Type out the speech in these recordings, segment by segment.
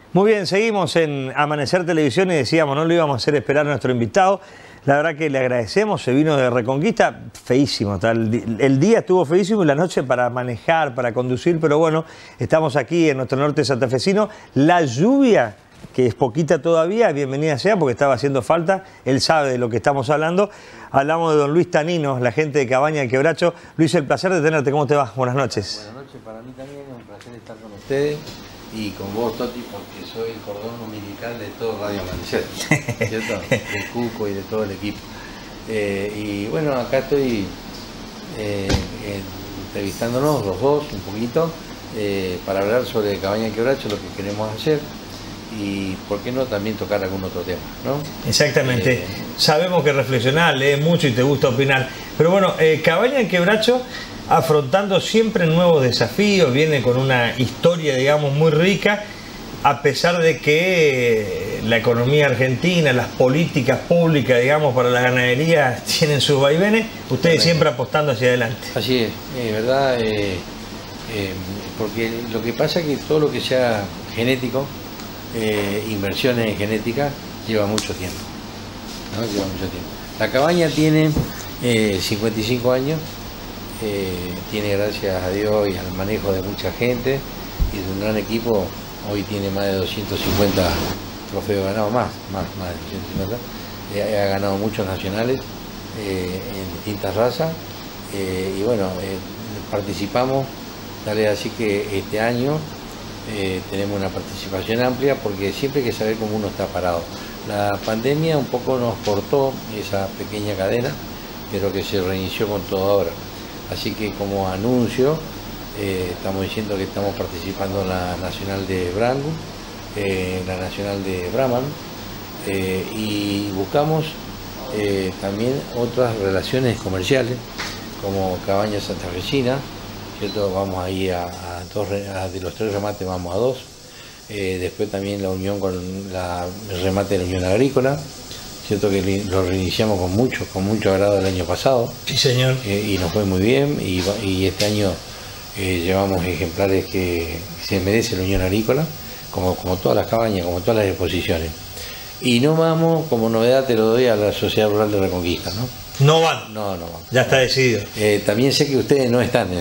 Muy bien, seguimos en Amanecer Televisión y decíamos, no lo íbamos a hacer esperar a nuestro invitado. La verdad que le agradecemos, se vino de Reconquista, feísimo. El día estuvo feísimo y la noche para manejar, para conducir, pero bueno, estamos aquí en nuestro norte santafesino. La lluvia, que es poquita todavía, bienvenida sea porque estaba haciendo falta, él sabe de lo que estamos hablando. Hablamos de don Luis Tanino, la gente de Cabaña del Quebracho. Luis, el placer de tenerte, ¿cómo te va? Buenas noches. Buenas noches, para mí también es un placer estar con ustedes y con vos, Toti, porque soy el cordón umbilical de todo Radio Amanecer, ¿cierto? De Cuco y de todo el equipo. Y bueno, acá estoy entrevistándonos los dos un poquito para hablar sobre Cabaña del Quebracho, lo que queremos hacer y por qué no también tocar algún otro tema, ¿no? Exactamente. Sabemos que reflexionás, lees mucho y te gusta opinar, pero bueno, Cabaña del Quebracho afrontando siempre nuevos desafíos, viene con una historia, digamos, muy rica, a pesar de que la economía argentina, las políticas públicas, digamos, para la ganadería tienen sus vaivenes, ustedes siempre apostando hacia adelante. Así es verdad, porque lo que pasa es que todo lo que sea genético, inversiones en genética, lleva mucho tiempo, ¿no? Lleva mucho tiempo. La cabaña tiene 55 años, tiene, gracias a Dios y al manejo de mucha gente y de un gran equipo, hoy tiene más de 250 trofeos ganados, más de 250, ha ganado muchos nacionales en distintas razas, y bueno, participamos, tal es así que este año tenemos una participación amplia porque siempre hay que saber cómo uno está parado. La pandemia un poco nos cortó esa pequeña cadena, pero que se reinició con todo ahora. Así que como anuncio, estamos diciendo que estamos participando en la Nacional de Brangu, la Nacional de Brahman, y buscamos también otras relaciones comerciales, como Cabaña Santafesina, ¿cierto? Vamos ahí de los 3 remates vamos a 2, después también la unión con el remate de la Unión Agrícola, cierto que lo reiniciamos con mucho agrado el año pasado. Sí, señor. Y nos fue muy bien y este año llevamos ejemplares que se merece la Unión Agrícola, como todas las cabañas, como todas las exposiciones. Y no vamos, como novedad te lo doy, a la Sociedad Rural de Reconquista, ¿no? ¿No van? No van. Ya está decidido. También sé que ustedes no están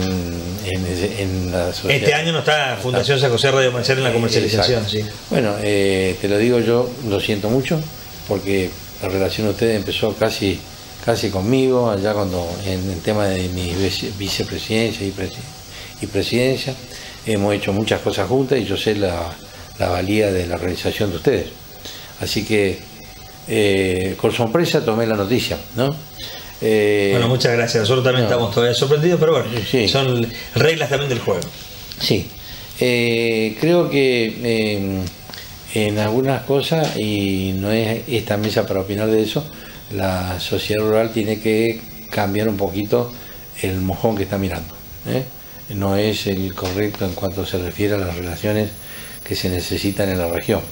en la sociedad. Este año no está Fundación San José Radio Amanecer en la comercialización, sí. Bueno, te lo digo yo, lo siento mucho, porque la relación de ustedes empezó casi conmigo, allá cuando en el tema de mi vicepresidencia y presidencia, hemos hecho muchas cosas juntas y yo sé la valía de la realización de ustedes. Así que con sorpresa tomé la noticia, ¿no? Bueno, muchas gracias. Nosotros también estamos todavía sorprendidos, pero bueno, sí, son reglas también del juego. Sí, creo que en algunas cosas, y no es esta mesa para opinar de eso, la sociedad rural tiene que cambiar un poquito el mojón que está mirando, ¿eh? No es el correcto en cuanto se refiere a las relaciones que se necesitan en la región.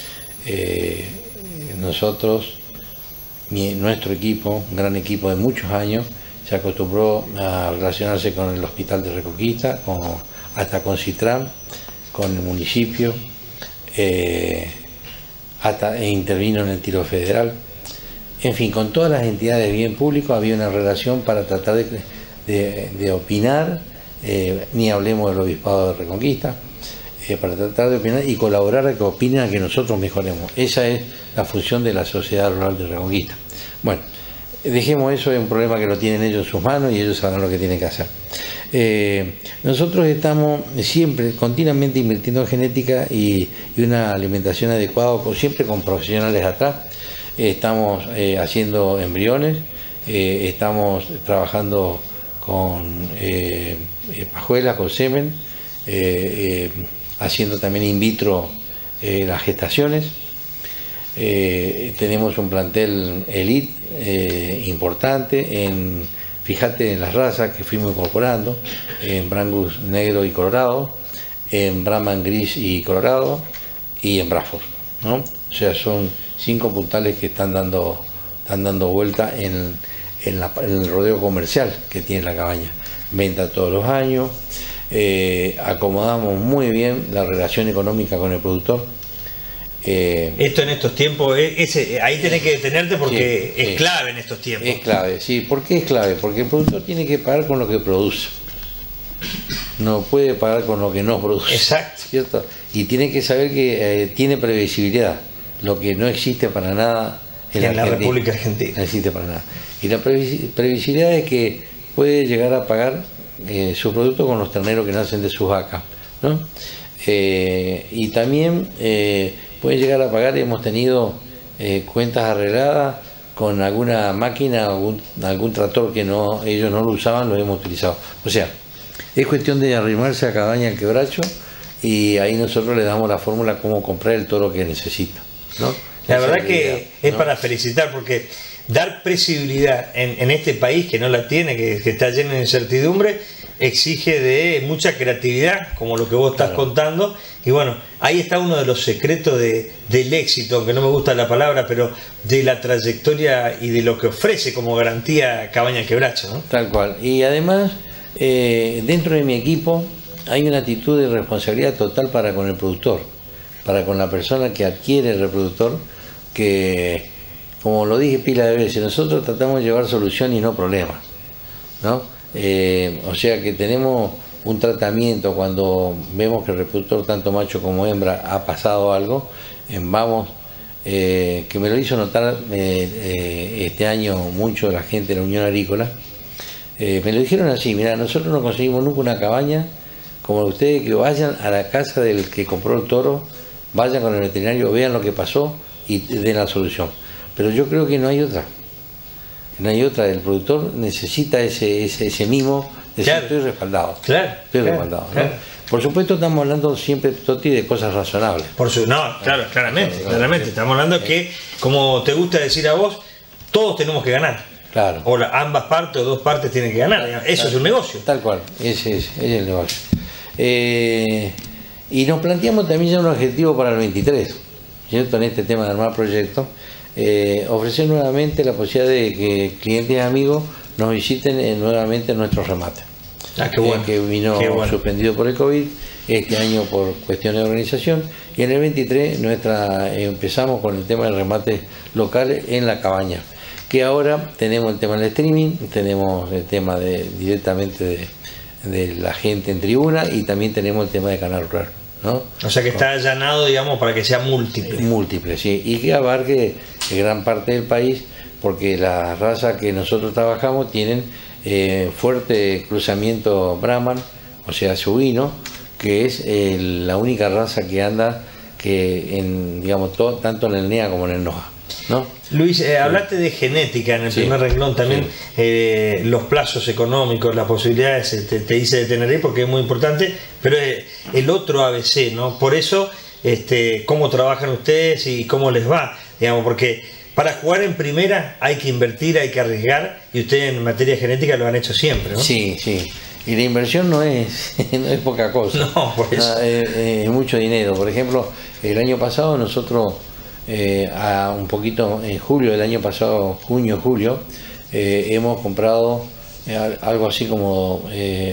Nosotros, nuestro equipo, un gran equipo de muchos años, se acostumbró a relacionarse con el Hospital de Reconquista, hasta con Citram, con el municipio, intervino en el tiro federal. En fin, con todas las entidades de bien público había una relación para tratar de opinar, ni hablemos del Obispado de Reconquista, para tratar de opinar y colaborar a que opinen a que nosotros mejoremos. Esa es la función de la Sociedad Rural de Reconquista. Bueno, dejemos eso, es un problema que lo tienen ellos en sus manos y ellos sabrán lo que tienen que hacer. Nosotros estamos siempre, continuamente invirtiendo en genética y una alimentación adecuada, siempre con profesionales atrás. Estamos haciendo embriones, estamos trabajando con pajuelas, con semen, haciendo también in vitro las gestaciones. Tenemos un plantel elite importante, fíjate en las razas que fuimos incorporando, en Brangus negro y colorado, en Brahman gris y colorado y en Braford, ¿no? O sea, son 5 puntales que están dando vuelta en el rodeo comercial que tiene la cabaña. Venta todos los años. acomodamos muy bien la relación económica con el productor. Esto en estos tiempos, ahí tenés que detenerte porque es clave en estos tiempos. Es clave, sí. ¿Por qué es clave? Porque el productor tiene que pagar con lo que produce. No puede pagar con lo que no produce. Exacto. ¿Cierto? Y tiene que saber que tiene previsibilidad, lo que no existe para nada en la República Argentina. No existe para nada. Y la previsibilidad es que puede llegar a pagar su producto con los terneros que nacen de sus vacas, ¿no? Y también puede llegar a pagar, hemos tenido cuentas arregladas con alguna máquina, algún tractor que ellos no lo usaban, lo hemos utilizado. O sea, es cuestión de arrimarse a Cabaña El Quebracho y ahí nosotros le damos la fórmula cómo comprar el toro que necesita, ¿no? La verdad que es para felicitar, porque dar previsibilidad en este país que no la tiene, que está lleno de incertidumbre, exige de mucha creatividad, como lo que vos estás contando. Y bueno, ahí está uno de los secretos del éxito, aunque no me gusta la palabra, pero de la trayectoria y de lo que ofrece como garantía Cabaña El Quebracho, ¿no? Tal cual. Y además, dentro de mi equipo hay una actitud de responsabilidad total para con el productor, para con la persona que adquiere el reproductor, que, como lo dije pila de veces, nosotros tratamos de llevar solución y no problemas, ¿no? O sea que tenemos un tratamiento cuando vemos que el reproductor, tanto macho como hembra, ha pasado algo, vamos, que me lo hizo notar este año mucho la gente de la Unión Agrícola, me lo dijeron así: mira, nosotros no conseguimos nunca una cabaña como ustedes, que vayan a la casa del que compró el toro, vayan con el veterinario, vean lo que pasó y den la solución. Pero yo creo que no hay otra. No hay otra. El productor necesita ese mimo de decir, estoy respaldado. Estoy respaldado, ¿no? Por supuesto, estamos hablando siempre, Toti, de cosas razonables. Claramente. Estamos hablando de que, como te gusta decir a vos, todos tenemos que ganar. Claro. O ambas partes o dos partes tienen que ganar. Eso es un negocio. Tal cual, ese es el negocio. Y nos planteamos también ya un objetivo para el 23, ¿cierto? En este tema de armar proyectos, ofrecer nuevamente la posibilidad de que clientes y amigos nos visiten nuevamente nuestros remates. Qué bueno. Que vino suspendido por el COVID, este año por cuestiones de organización, y en el 23 empezamos con el tema de remates locales en la cabaña, que ahora tenemos el tema del streaming, tenemos el tema directamente de la gente en tribuna, y también tenemos el tema de Canal Rural, ¿no? O sea que está allanado, digamos, para que sea múltiple. Múltiple, sí, y que abarque gran parte del país, porque las razas que nosotros trabajamos tienen fuerte cruzamiento Brahman, o sea, suino, que es la única raza que anda digamos, tanto en el NEA como en el NOA, ¿no? Luis, hablaste de genética en el primer renglón también, los plazos económicos, las posibilidades, te hice detener ahí porque es muy importante, pero el otro ABC, ¿no? Por eso, cómo trabajan ustedes y cómo les va, digamos, porque para jugar en primera hay que invertir, hay que arriesgar, y ustedes en materia genética lo han hecho siempre, ¿no? Sí. Y la inversión no es poca cosa. No, por eso. Es mucho dinero. Por ejemplo, el año pasado nosotros, un poquito en julio del año pasado, junio, julio, hemos comprado algo así como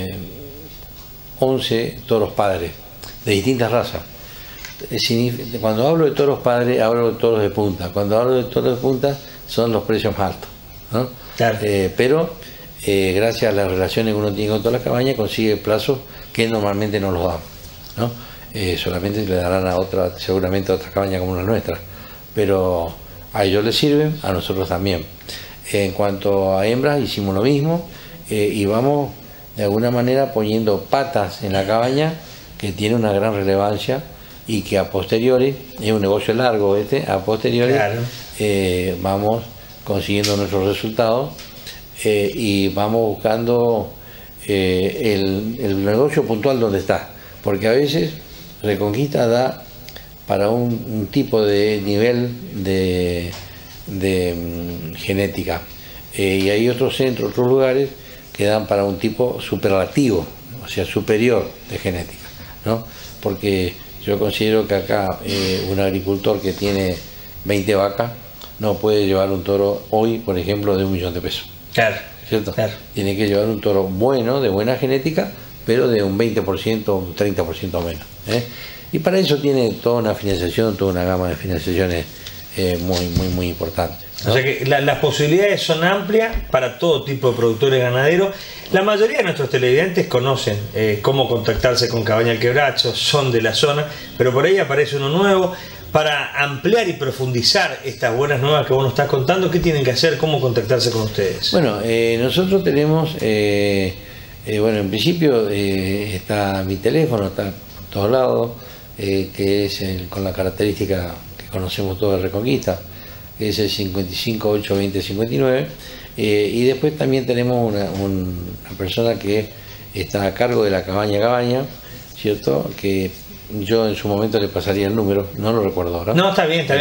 11 toros padres de distintas razas. Cuando hablo de toros padres, hablo de toros de punta. Cuando hablo de toros de punta, son los precios más altos, ¿no? Claro. Pero gracias a las relaciones que uno tiene con todas las cabañas, consigue plazos que normalmente no los damos, ¿no? Solamente le darán seguramente a otras cabañas como la nuestra, pero a ellos les sirven, a nosotros también. En cuanto a hembras, hicimos lo mismo, y vamos de alguna manera poniendo patas en la cabaña, que tiene una gran relevancia, y que a posteriori, es un negocio largo a posteriori, claro, vamos consiguiendo nuestros resultados, y vamos buscando el negocio puntual donde está, porque a veces Reconquista da para un tipo de nivel de genética, y hay otros centros, otros lugares que dan para un tipo superlativo, o sea, superior de genética, ¿no? Porque yo considero que acá un agricultor que tiene 20 vacas no puede llevar un toro hoy, por ejemplo, de 1 millón de pesos. Claro. ¿Cierto? Claro. Tiene que llevar un toro bueno, de buena genética, pero de un 20%, un 30% menos. Y para eso tiene toda una financiación, toda una gama de financiaciones muy importantes, ¿no? O sea que las posibilidades son amplias para todo tipo de productores ganaderos. La mayoría de nuestros televidentes conocen cómo contactarse con Cabaña El Quebracho, son de la zona, pero por ahí aparece uno nuevo. Para ampliar y profundizar estas buenas nuevas que vos nos estás contando, ¿qué tienen que hacer? ¿Cómo contactarse con ustedes? Bueno, nosotros tenemos, bueno, en principio está mi teléfono, está por todos lados, que es con la característica que conocemos todos de Reconquista, que es el 55 8 20 59, y después también tenemos una persona que está a cargo de la cabaña, ¿cierto? Que yo en su momento le pasaría el número, no lo recuerdo ahora. No, está bien,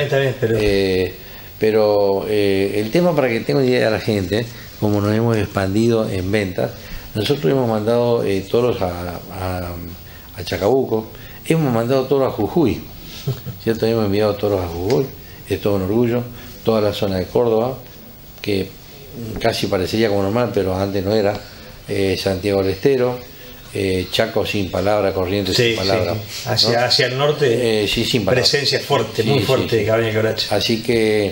pero el tema, para que tenga una idea de la gente, como nos hemos expandido en ventas, nosotros hemos mandado toros a Chacabuco, hemos mandado toros a Jujuy, ¿cierto? Hemos enviado toros a Jujuy, es todo un orgullo, toda la zona de Córdoba, que casi parecería como normal, pero antes no era, Santiago del Estero, Chaco sin palabra, Corrientes sin palabra, sí. Hacia el norte, sí, sin palabra. Presencia fuerte, muy fuerte de Cabaña El Quebracho. Así que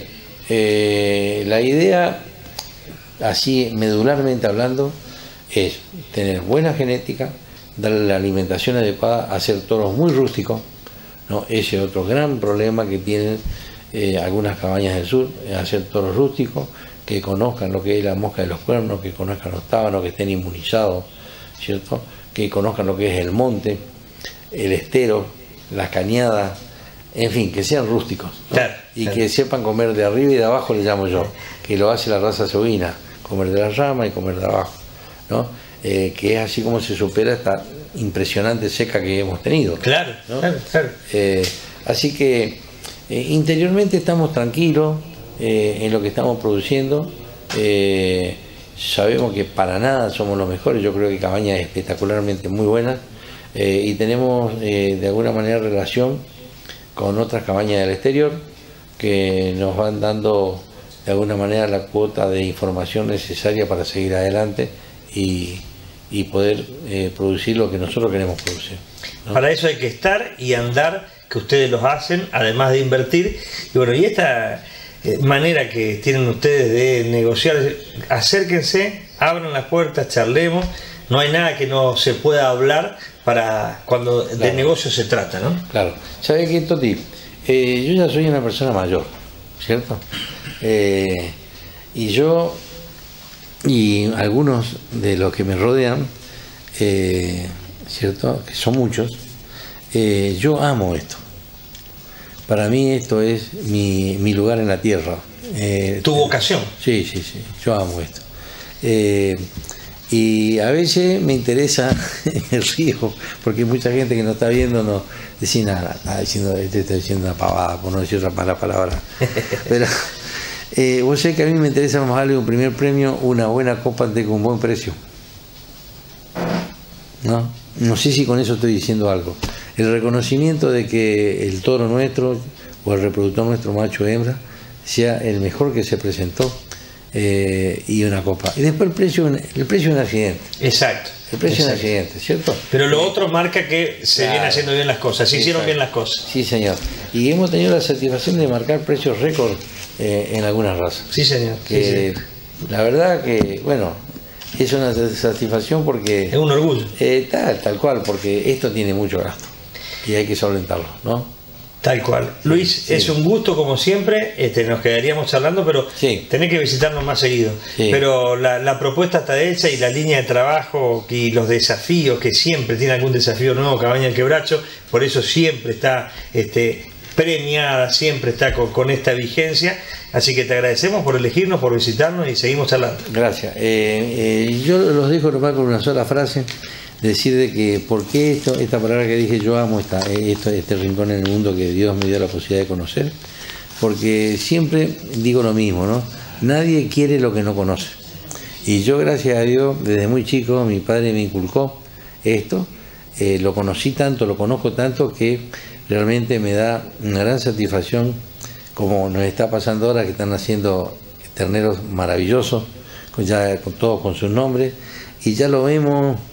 la idea, así medularmente hablando, es tener buena genética, darle la alimentación adecuada, hacer toros muy rústicos, ¿no? Ese es otro gran problema que tienen algunas cabañas del sur, hacer toros rústicos, que conozcan lo que es la mosca de los cuernos, que conozcan los tábanos, que estén inmunizados, ¿cierto? Que conozcan lo que es el monte, el estero, las cañadas, en fin, que sean rústicos, ¿no? Claro, que sepan comer de arriba y de abajo, le llamo yo, que lo hace la raza sobina, comer de la rama y comer de abajo, ¿no? Que es así como se supera esta impresionante seca que hemos tenido. Claro, ¿no? claro. Así que interiormente estamos tranquilos en lo que estamos produciendo. Sabemos que para nada somos los mejores, yo creo que Cabaña es espectacularmente muy buena, y tenemos de alguna manera relación con otras cabañas del exterior que nos van dando de alguna manera la cuota de información necesaria para seguir adelante y poder producir lo que nosotros queremos producir, ¿no? Para eso hay que estar y andar, que ustedes los hacen, además de invertir. Y bueno, y esta manera que tienen ustedes de negociar, acérquense, abran las puertas, charlemos. No hay nada que no se pueda hablar para cuando de negocio se trata, ¿no? Claro. ¿Sabes qué, Toti? Yo ya soy una persona mayor, ¿cierto? Y yo y algunos de los que me rodean, ¿cierto? Que son muchos, yo amo esto. Para mí esto es mi lugar en la tierra. ¿Tu vocación? Sí, yo amo esto. Y a veces me interesa el río, porque mucha gente que no está viendo no dice nada, está diciendo una pavada, por no decir otra mala palabra. Pero vos sabés que a mí me interesa más darle un primer premio, una buena copa ante con un buen precio. No sé si con eso estoy diciendo algo. El reconocimiento de que el toro nuestro o el reproductor nuestro, macho o hembra, sea el mejor que se presentó, y una copa. Y después el precio es un accidente. Exacto. El precio es un accidente, ¿cierto? Pero lo otro marca que se viene haciendo bien las cosas, se hicieron bien las cosas. Sí, señor. Y hemos tenido la satisfacción de marcar precios récord en algunas razas. Sí, señor. Que la verdad que, bueno, es una satisfacción porque... Es un orgullo. Tal cual, porque esto tiene mucho gasto y hay que solventarlo, ¿no? Tal cual. Luis, sí. Es un gusto como siempre, nos quedaríamos charlando, pero tenés que visitarnos más seguido. Sí. Pero la propuesta está hecha y la línea de trabajo y los desafíos, que siempre tiene algún desafío nuevo Cabaña El Quebracho, por eso siempre está premiada, siempre está con esta vigencia. Así que te agradecemos por elegirnos, por visitarnos y seguimos charlando. Gracias. Yo los dejo nomás con una sola frase. Decir de que por qué esta palabra que dije, yo amo este rincón en el mundo que Dios me dio la posibilidad de conocer, porque siempre digo lo mismo, ¿no? Nadie quiere lo que no conoce. Y yo, gracias a Dios, desde muy chico, mi padre me inculcó esto, lo conocí tanto, lo conozco tanto, que realmente me da una gran satisfacción, como nos está pasando ahora, que están haciendo terneros maravillosos, todos con sus nombres, y ya lo vemos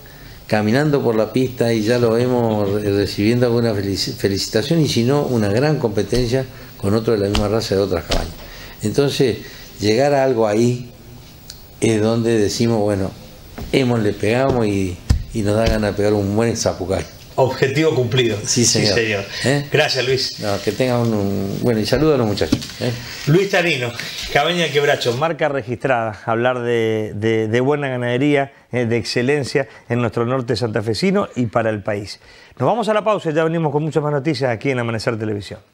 caminando por la pista y ya lo vemos recibiendo alguna felicitación y si no, una gran competencia con otro de la misma raza de otras cabañas. Entonces, llegar a algo ahí es donde decimos, bueno, le pegamos y nos da ganas de pegar un buen zapucay. Objetivo cumplido. Sí, señor. Sí, señor. Gracias, Luis. No, que tengan bueno, y saludos a los muchachos. Luis Tarino, Cabaña Quebracho, marca registrada. Hablar de buena ganadería, de excelencia en nuestro norte santafesino y para el país. Nos vamos a la pausa y ya venimos con muchas más noticias aquí en Amanecer Televisión.